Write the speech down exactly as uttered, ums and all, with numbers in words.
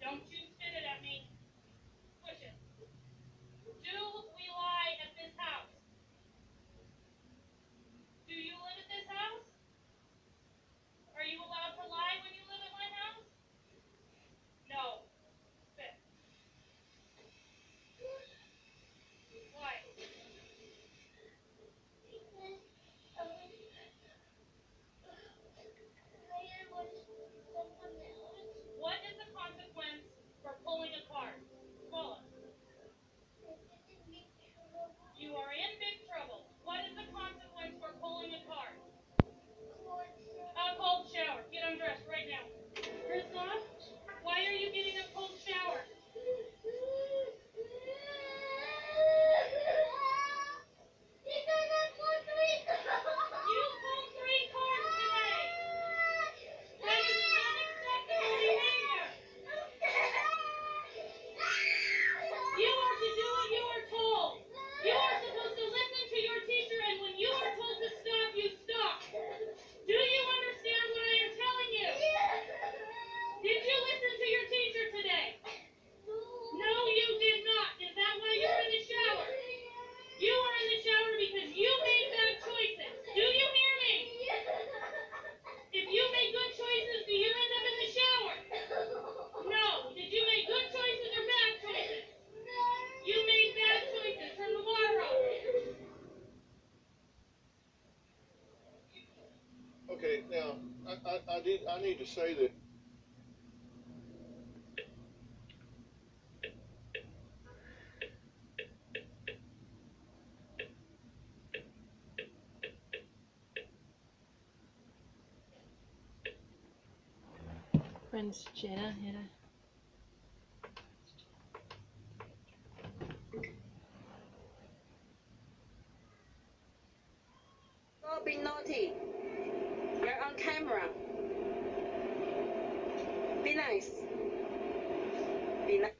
Don't you spit it at me. Push it. Do we lie at this house? Do you live at this house? Are you allowed to lie when you live at my house? No. Spit. Why? What is the consequence for pulling a card? Swallow. You are in big trouble. What is the consequence for pulling a card? A cold shower. Get undressed right now. Kristoff, why are you getting a cold shower? You pulled three cards today. That is unacceptable behavior. You are to do what you are told. You are supposed to listen to your teacher, and when you are told to stop, you stop. Do you understand what I am telling you? Did you listen to your teacher today? No, you did not. Is that why you were in the shower? You were in the shower because you made bad choices. Do you hear me? If you make good choices, do you end up in the shower? No. Did you make good choices or bad choices? You made bad choices. Turn the water off. Okay, now I, I, I need I need to say that When's Jenna here? Don't be naughty. You're on camera. Be nice. Be nice.